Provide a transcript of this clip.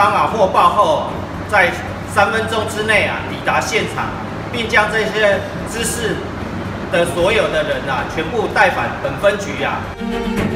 方啊获报后，在3分钟之内啊抵达现场，并将这些滋事的所有的人啊全部带返本分局啊。